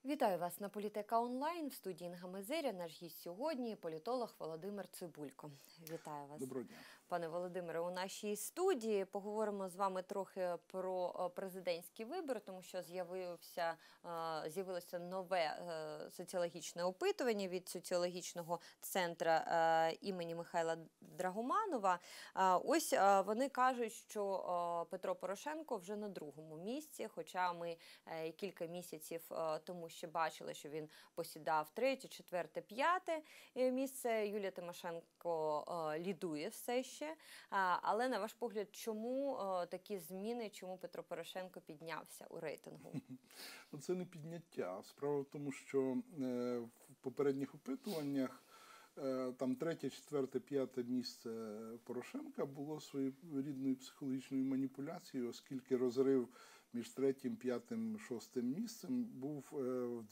Вітаю вас на Політека Онлайн. В студії Інга Мезеря. Наш гість сьогодні – політолог Володимир Цибулько. Вітаю вас. Доброго дня. Пане Володимире, у нашій студії поговоримо з вами трохи про президентські вибори, тому що з'явилося нове соціологічне опитування від соціологічного центру імені Михайла Драгоманова. Ось вони кажуть, що Петро Порошенко вже на другому місці, хоча ми кілька місяців тому ще бачили, що він посідав третє, четверте, п'яте місце. Юлія Тимошенко лідує все ще. Але, на ваш погляд, чому такі зміни, чому Петро Порошенко піднявся у рейтингу? Це не підняття. Справа в тому, що в попередніх опитуваннях там третє, четверте, п'яте місце Порошенка було своєрідною психологічною маніпуляцією, оскільки розрив між третім, п'ятим, шостим місцем був в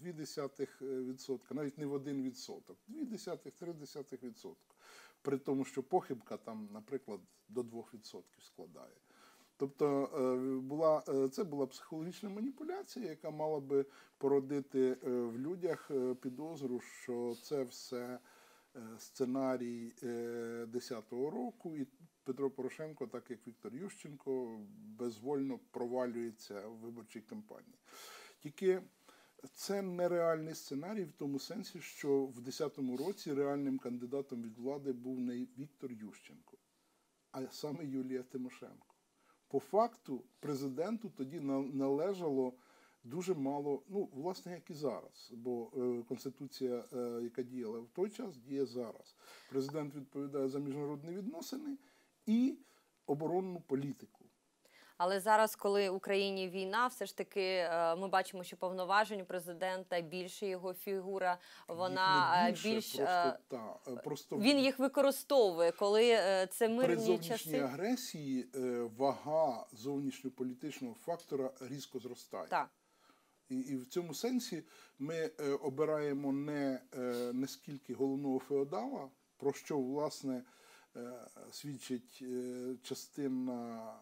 0,2%, навіть не в 1%, 0,2–0,3%. При тому, що похибка там, наприклад, до 2% складає. Тобто це була психологічна маніпуляція, яка мала би породити в людях підозру, що це все сценарій 2010 року, і Петро Порошенко, так як Віктор Ющенко, безвольно провалюється в виборчій кампанії. Тільки це нереальний сценарій в тому сенсі, що в 2010 році реальним кандидатом від влади був не Віктор Ющенко, а саме Юлія Тимошенко. По факту президенту тоді належало дуже мало, власне, як і зараз, бо Конституція, яка діяла в той час, діє зараз. Президент відповідає за міжнародні відносини і оборонну політику. Але зараз, коли в Україні війна, все ж таки ми бачимо, що повноважень у президента більше, його фігура, вона він їх використовує, коли це мирні часи. При зовнішній агресії вага зовнішньополітичного фактора різко зростає. Так. І в цьому сенсі ми обираємо не скільки головного феодала, про що, власне, свідчить частина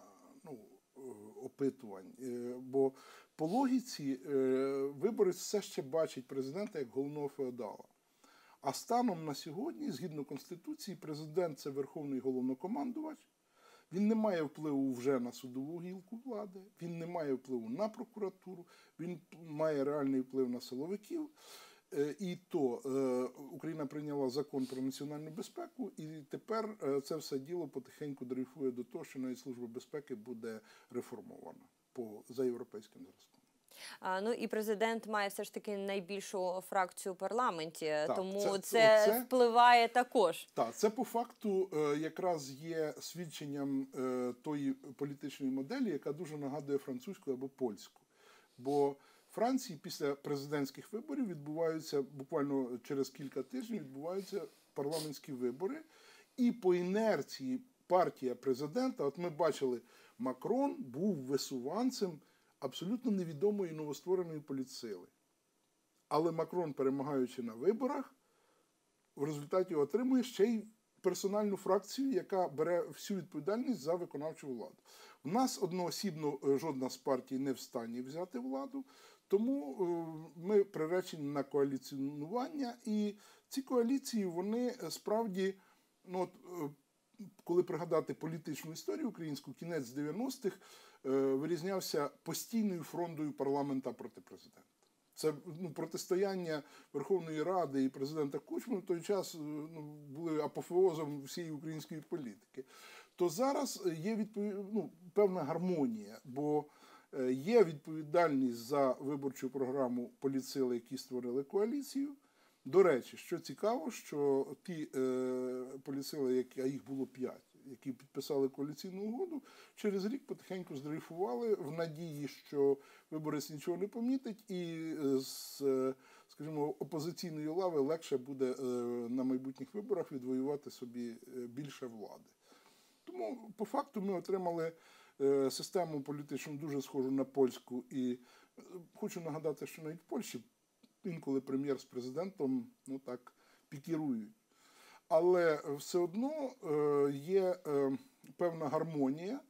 опитувань. Бо по логіці виборець все ще бачить президента як головного феодала. А станом на сьогодні, згідно Конституції, президент – це верховний головнокомандувач. Він не має впливу вже на судову гілку влади, він не має впливу на прокуратуру, він має реальний вплив на силовиків. І то Україна прийняла закон про національну безпеку, і тепер це все діло потихеньку дрейфує до того, що навіть Служба безпеки буде реформована за європейським зразком. І президент має все ж таки найбільшу фракцію у парламенті, тому це впливає також. Так, це по факту якраз є свідченням тої політичної моделі, яка дуже нагадує французьку або польську. Бо в Франції після президентських виборів відбуваються, буквально через кілька тижнів відбуваються парламентські вибори, і по інерції партія президента, от ми бачили, Макрон був висуванцем абсолютно невідомої новоствореної політсили. Але Макрон, перемагаючи на виборах, в результаті отримує ще й персональну фракцію, яка бере всю відповідальність за виконавчу владу. У нас одноосібно жодна з партій не в стані взяти владу, тому ми приречені на коаліціонування. І ці коаліції, вони справді, коли пригадати політичну історію українську, кінець 90-х вирізнявся постійною фронтою парламента проти президента. Це протистояння Верховної Ради і президента Кучми в той час були апофеозом всієї української політики. То зараз є певна гармонія, бо є відповідальність за виборчу програму політсили, які створили коаліцію. До речі, що цікаво, що ті політсили, а їх було 5, які підписали коаліційну угоду, через рік потихеньку здрейфували в надії, що виборець нічого не помітить і з, скажімо, опозиційної лави легше буде на майбутніх виборах відвоювати собі більше влади. Тому, по факту, ми отримали систему політичну дуже схожу на польську. І хочу нагадати, що навіть в Польщі інколи прем'єр з президентом так пікірують. Але все одно є певна гармонія,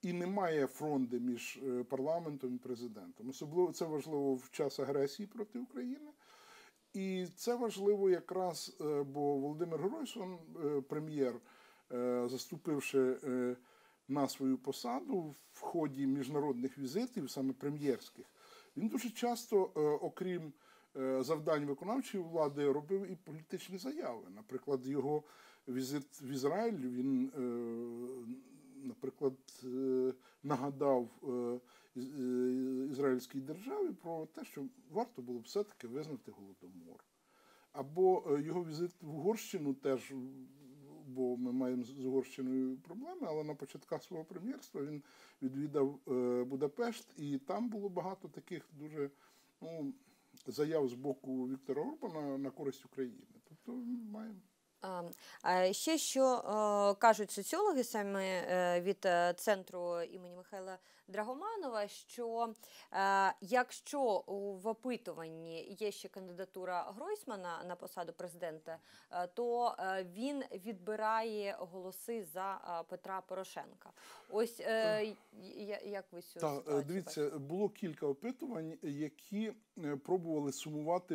і немає фронди між парламентом і президентом. Особливо це важливо в час агресії проти України. І це важливо якраз, бо Володимир Гройсман, прем'єр, заступивши на свою посаду в ході міжнародних візитів, саме прем'єрських, він дуже часто, окрім завдань виконавчої влади, робив і політичні заяви. Наприклад, його візит в Ізраїль, він, наприклад, нагадав ізраїльській державі про те, що варто було б все-таки визнати Голодомор. Або його візит в Угорщину теж, бо ми маємо з Угорщиною проблеми, але на початках свого прем'єрства він відвідав Будапешт, і там було багато таких дуже заяв з боку Віктора Орбана на користь України. Тобто маємо. Ще що кажуть соціологи саме від центру імені Михайла Драгоманова, що якщо в опитуванні є ще кандидатура Гройсмана на посаду президента, то він відбирає голоси за Петра Порошенка. Ось як ви цю ситуацію дивіться, бачите? було кілька опитувань, які пробували сумувати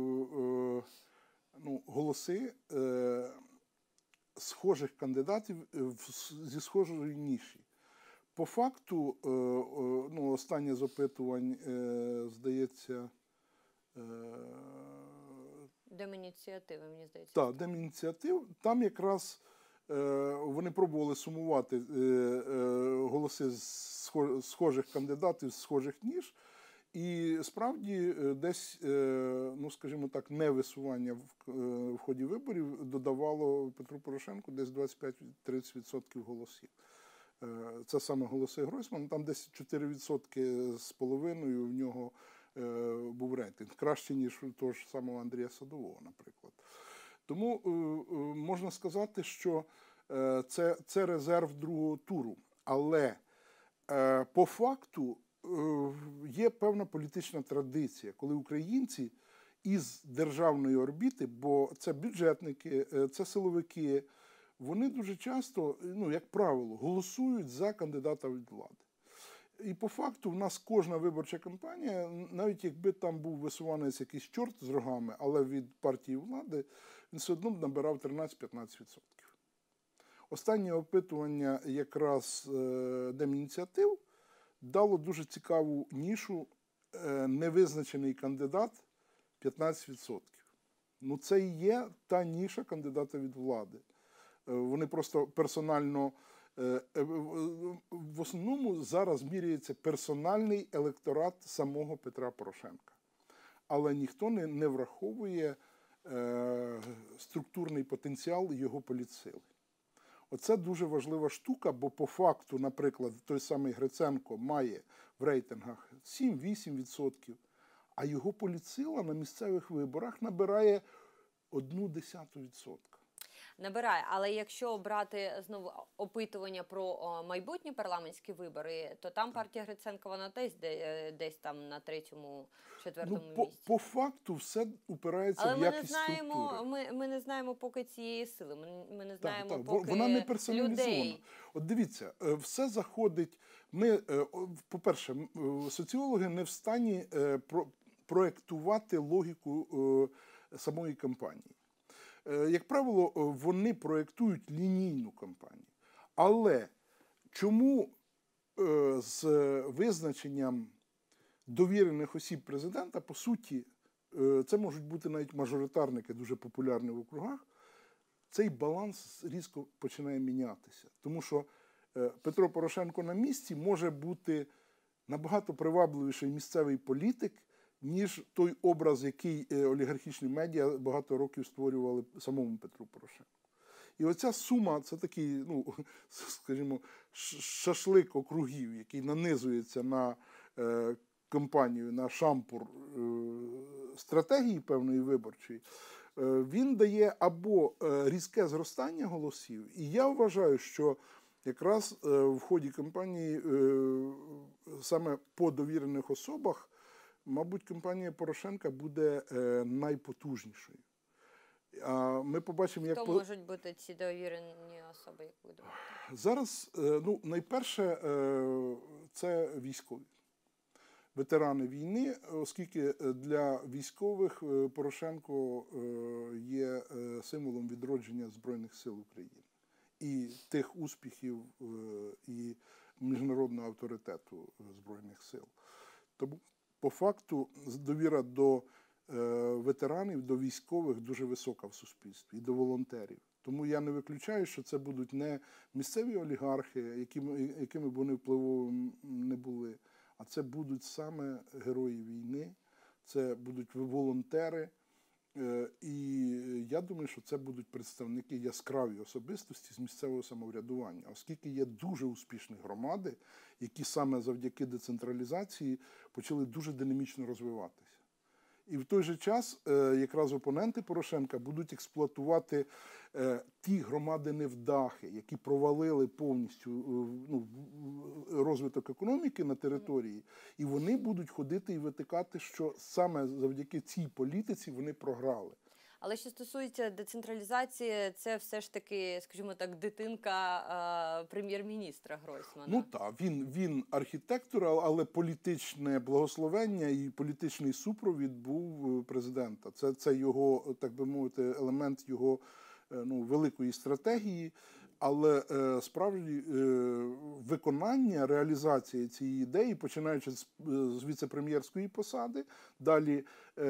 голоси схожих кандидатів зі схожої ніші. По факту, останнє з опитувань, здається, Демініціативи, мені здається. Так, Демініціатив. Там якраз вони пробували сумувати голоси схожих кандидатів, з схожих ніж. І справді десь, скажімо так, невисування в ході виборів додавало Петру Порошенку десь 25-30% голосів. Це саме голоси Гройсмана. Там десь 4% з половиною в нього був рейтинг. Краще, ніж у того ж самого Андрія Садового, наприклад. Тому можна сказати, що це резерв другого туру. Але по факту є певна політична традиція, коли українці із державної орбіти, бо це бюджетники, це силовики, вони дуже часто, як правило, голосують за кандидата від влади. І по факту в нас кожна виборча кампанія, навіть якби там був висуванець якийсь чорт з рогами, але від партії влади, він все одно набирав 13-15%. Останнє опитування якраз Демініціатив дало дуже цікаву нішу невизначений кандидат 15%. Це і є та ніша кандидата від влади. Вони просто персонально, в основному зараз міряється персональний електорат самого Петра Порошенка. Але ніхто не враховує структурний потенціал його політсили. Оце дуже важлива штука, бо по факту, наприклад, той самий Гриценко має в рейтингах 7-8%, а його політсила на місцевих виборах набирає 0,1%. Набирає, але якщо брати знову опитування про майбутні парламентські вибори, то там партія Гриценка, вона десь там на 3-4 місці. По факту все упирається в якість структури. Але ми не знаємо поки цієї сили, ми не знаємо поки вона не персоналізована. Людей. От дивіться, все заходить, по-перше, соціологи не в стані проєктувати логіку самої кампанії. Як правило, вони проєктують лінійну кампанію. Але чому з визначенням довірених осіб президента, по суті, це можуть бути навіть мажоритарники, дуже популярні в округах, цей баланс різко починає мінятися. Тому що Петро Порошенко на місці може бути набагато привабливіший місцевий політик, ніж той образ, який олігархічні медіа багато років створювали самому Петру Порошенку. І оця сума – це такий, скажімо, шашлик округів, який нанизується на кампанію, на шампур стратегії певної виборчої. Він дає або різке зростання голосів, і я вважаю, що якраз в ході кампанії саме по довірених особах, мабуть, кампанія Порошенка буде найпотужнішою. Ми побачимо, як Хто можуть бути ці довірені особи, як ви думаєте? зараз, ну, найперше, це військові. Ветерани війни, оскільки для військових Порошенко є символом відродження Збройних сил України і тих успіхів і міжнародного авторитету Збройних сил. Тому, по факту, довіра до ветеранів, до військових дуже висока в суспільстві і до волонтерів. Тому я не виключаю, що це будуть не місцеві олігархи, якими б вони впливовими не були, а це будуть саме герої війни, це будуть волонтери. І я думаю, що це будуть представники яскраві особистості з місцевого самоврядування, оскільки є дуже успішні громади, які саме завдяки децентралізації почали дуже динамічно розвиватися. І в той же час якраз опоненти Порошенка будуть експлуатувати ті громади-невдахи, які провалили повністю розвиток економіки на території, і вони будуть ходити і витикати, що саме завдяки цій політиці вони програли. Але що стосується децентралізації, це все ж таки, скажімо так, дитинка прем'єр-міністра Гройсмана. Ну так, він архітектор, але політичне благословення і політичний супровід був президента. Це його, так би мовити, елемент його великої стратегії. Але справді виконання, реалізація цієї ідеї, починаючи з віце-прем'єрської посади, далі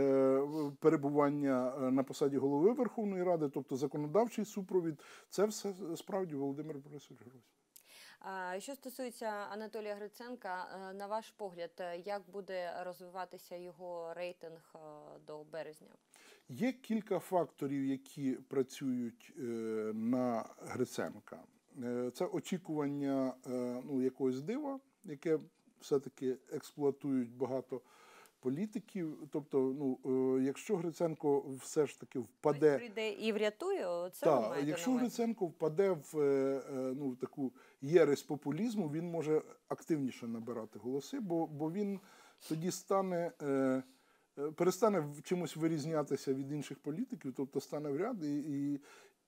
перебування на посаді голови Верховної Ради, тобто законодавчий супровід, це все справді Володимир Борисович Гройсман. Що стосується Анатолія Гриценка, на ваш погляд, як буде розвиватися його рейтинг до березня? Є кілька факторів, які працюють на Гриценка. Це очікування якогось дива, яке все-таки експлуатують багато політиків. Тобто, якщо Гриценко все ж таки впаде... Хтось прийде і врятує? Це так, якщо Гриценко впаде в таку єресь популізму, він може активніше набирати голоси, бо він тоді перестане в чимось вирізнятися від інших політиків, тобто стане в ряд і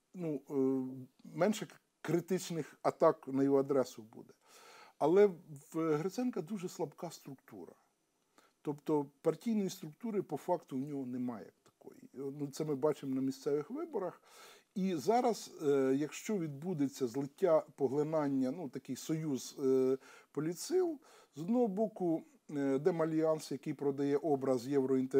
менше критичних атак на його адресу буде. Але в Гриценка дуже слабка структура. Тобто партійної структури по факту в нього немає як такої. Це ми бачимо на місцевих виборах. І зараз, якщо відбудеться злиття, поглинання, такий союз політсил, з одного боку, Демальянс, який продає образ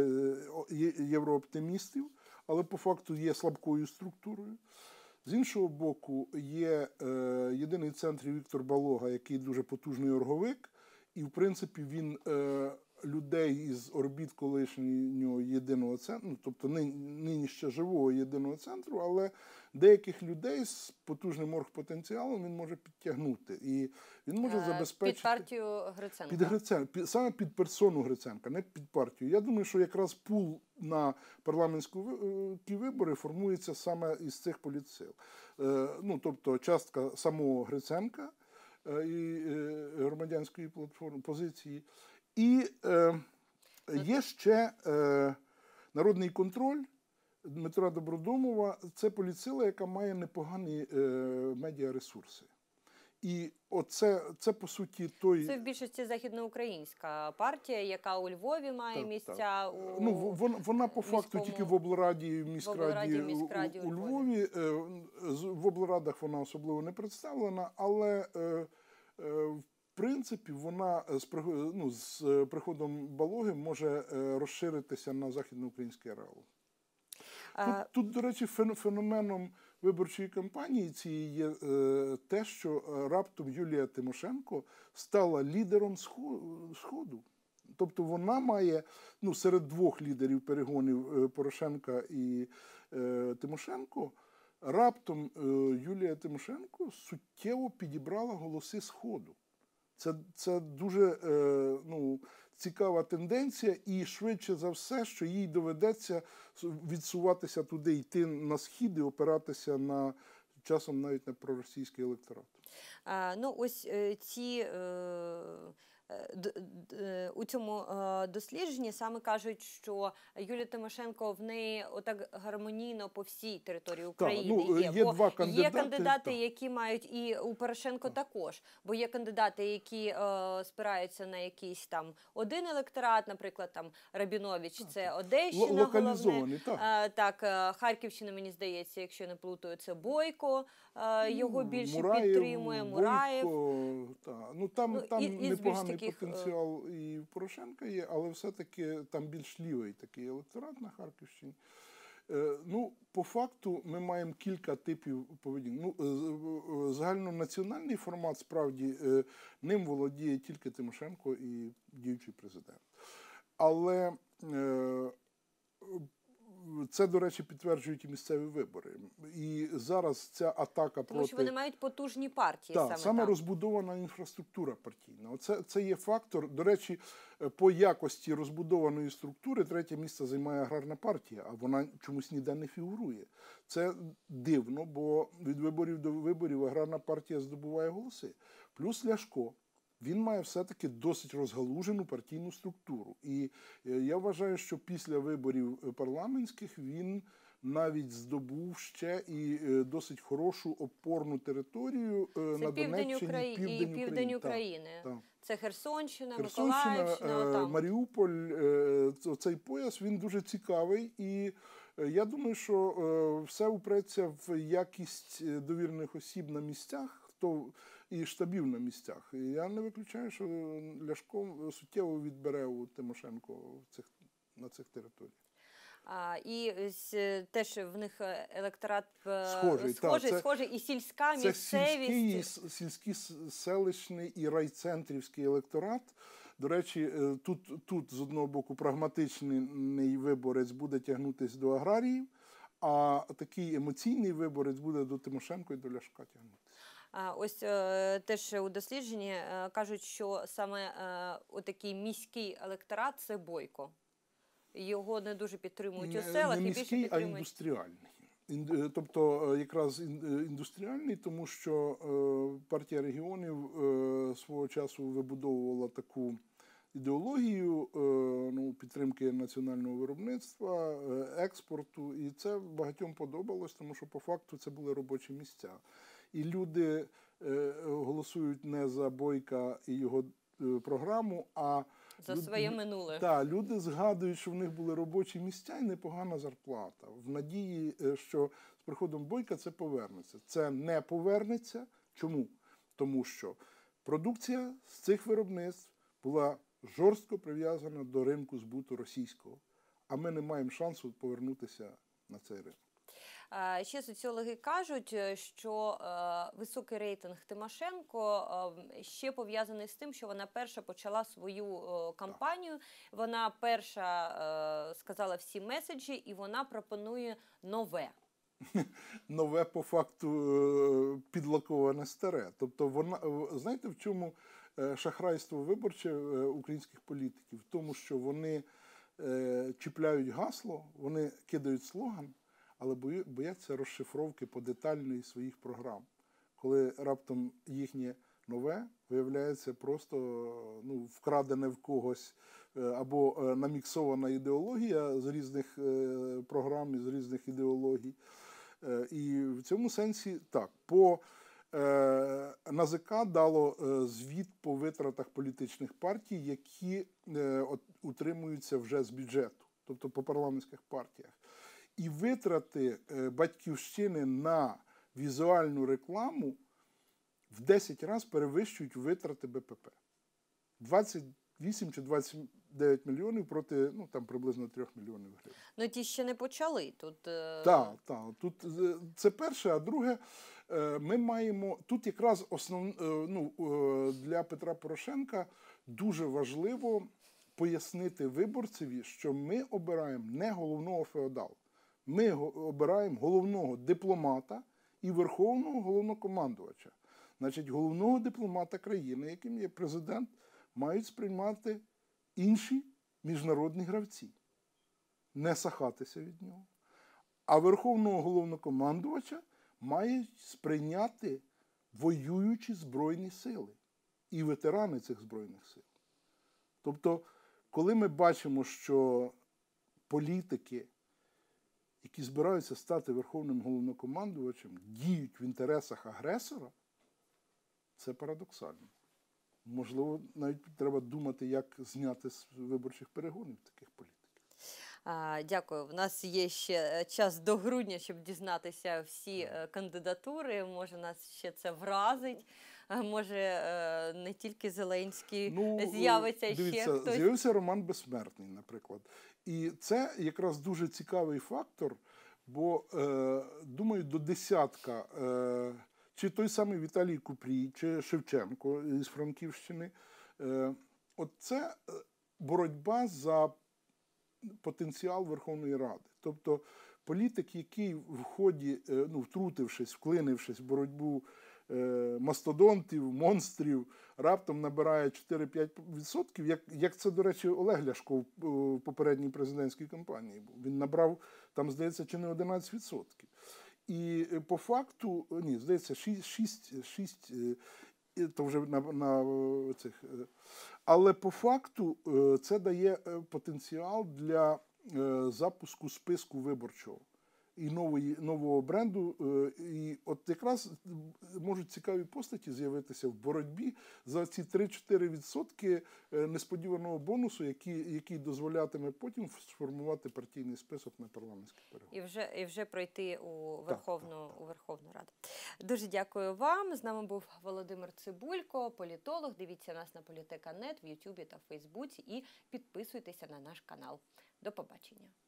єврооптимістів, але по факту є слабкою структурою. З іншого боку, є єдиний центр Віктор Балога, який дуже потужний орговик, і, в принципі, він людей із орбіт колишнього єдиного центру, тобто нині ще живого єдиного центру, але деяких людей з потужним оргпотенціалом він може підтягнути. І він може забезпечити... Під партію Гриценка? Під Гриценка. Саме під персону Гриценка, не під партію. Я думаю, що якраз пул на парламентські вибори формується саме із цих політсил. Тобто частка самого Гриценка і громадянської платформи, позиції. І є ще народний контроль Дмитра Добродомова. Це політсила, яка має непогані медіаресурси. І це по суті, той... Це в більшості західноукраїнська партія, яка у Львові має місця. Вона по факту тільки в облраді, в міськраді у Львові. В облрадах вона особливо не представлена, але в принципі вона з приходом Балоги може розширитися на західноукраїнський ареал. Тут, до речі, феноменом виборчої кампанії цієї є те, що раптом Юлія Тимошенко стала лідером Сходу. Тобто вона має, серед двох лідерів перегонів Порошенка і Тимошенко, раптом Юлія Тимошенко суттєво підібрала голоси Сходу. Це дуже цікава тенденція, і швидше за все, що їй доведеться відсуватися туди, йти на схід і опиратися часом навіть на проросійський електорат. Ці у цьому дослідженні саме кажуть, що Юлія Тимошенко в неї отак гармонійно по всій території України є бо два кандидати, є кандидати, так. які мають, і у Порошенко також, бо є кандидати, які спираються на якийсь там один електорат, наприклад, там Рабінович, це Одещина, локалізований, головне. Так, Харківщина, мені здається, якщо я не плутаю, це Бойко, його більше підтримує, Мураєв. Там із непоганий таких, потенціал і в Порошенка є, але все-таки там більш лівий такий електорат на Харківщині. По факту ми маємо кілька типів поведінки. Загальнонаціональний формат, справді, ним володіє тільки Тимошенко і діючий президент. Але це, до речі, підтверджують і місцеві вибори. І зараз ця атака проти... Тому що вони мають потужні партії. Саме розбудована інфраструктура партійна. Це є фактор. До речі, по якості розбудованої структури третє місце займає аграрна партія, а вона чомусь ніде не фігурує. Це дивно, бо від виборів до виборів аграрна партія здобуває голоси. Плюс Ляшко. Він має все-таки досить розгалужену партійну структуру. І я вважаю, що після виборів парламентських він навіть здобув ще і досить хорошу опорну територію на Донеччині, південь України. Так. Це Херсонщина, Миколаївщина. Маріуполь, цей пояс, він дуже цікавий. І я думаю, що все упреться в якість довірених осіб на місцях, і штабів на місцях. І я не виключаю, що Ляшко суттєво відбере у Тимошенко на цих територіях. І теж в них електорат схожий, і сільська місцевість. Це сільський, селищний і райцентрівський електорат. До речі, тут з одного боку прагматичний виборець буде тягнутися до аграріїв, а такий емоційний виборець буде до Тимошенко і до Ляшка тягнутися. Ось теж у дослідженні кажуть, що саме отакий міський електорат – це Бойко. Його не дуже підтримують у селах. Не міський, а індустріальний. Тобто якраз індустріальний, тому що партія регіонів свого часу вибудовувала таку ідеологію підтримки національного виробництва, експорту. І це багатьом подобалось, тому що по факту це були робочі місця. І люди голосують не за Бойка і його програму, а за своє минуле. Так, люди згадують, що в них були робочі місця і непогана зарплата. В надії, що з приходом Бойка це повернеться. Це не повернеться. Чому? Тому що продукція з цих виробництв була жорстко прив'язана до ринку збуту російського. А ми не маємо шансу повернутися на цей ринок. Ще соціологи кажуть, що високий рейтинг Тимошенко ще пов'язаний з тим, що вона перша почала свою кампанію, вона перша сказала всі меседжі, і вона пропонує нове. Нове, по факту, підлаковане старе. Тобто, знаєте, в чому шахрайство виборче українських політиків? В тому, що вони чіпляють гасло, вони кидають слоган, але бояться розшифровки подетальної своїх програм. Коли раптом їхнє нове виявляється просто вкрадене в когось або наміксована ідеологія з різних програм, з різних ідеологій. І в цьому сенсі так. НАЗК дало звіт по витратах політичних партій, які утримуються вже з бюджету, тобто по парламентських партіях. І витрати Батьківщини на візуальну рекламу в 10 разів перевищують витрати БПП. 28 чи 29 мільйонів проти приблизно 3 мільйонів гривень. Ті ще не почали. Так. Це перше. А друге, ми маємо... Тут якраз для Петра Порошенка дуже важливо пояснити виборцеві, що ми обираємо не головного феодала. Ми обираємо головного дипломата і верховного головнокомандувача. Значить, головного дипломата країни, яким є президент, мають сприймати інші міжнародні гравці. Не сахатися від нього. А верховного головнокомандувача мають сприйняти воюючі Збройні сили і ветерани цих Збройних сил. Тобто, коли ми бачимо, що політики, які збираються стати верховним головнокомандувачем, діють в інтересах агресора, це парадоксально. Можливо, навіть треба думати, як зняти з виборчих перегонів таких політиків. Дякую. У нас є ще час до грудня, щоб дізнатися всі кандидатури. Може, нас ще це вразить. Може, не тільки Зеленський з'явиться, дивіться, ще хтось. З'явився Роман Безсмертний, наприклад. І це якраз дуже цікавий фактор, бо, думаю, до десятка, чи той самий Віталій Купрій, чи Шевченко із Франківщини, от це боротьба за потенціал Верховної Ради. Тобто політик, який в ході, втрутившись, вклинившись в боротьбу мастодонтів, монстрів, раптом набирає 4-5%, як це, до речі, Олег Ляшко в попередній президентській кампанії був. Він набрав, там, здається, чи не 11%. І по факту, здається, 6, то вже на цих. Але по факту це дає потенціал для запуску списку виборчого і нового бренду. І от якраз можуть цікаві постаті з'явитися в боротьбі за ці 3-4% несподіваного бонусу, який дозволятиме потім сформувати партійний список на парламентські перегони. І вже пройти у Верховну Раду. Дуже дякую вам. З нами був Володимир Цибулько, політолог. Дивіться нас на Політека.нет в Ютубі та Фейсбуці і підписуйтеся на наш канал. До побачення.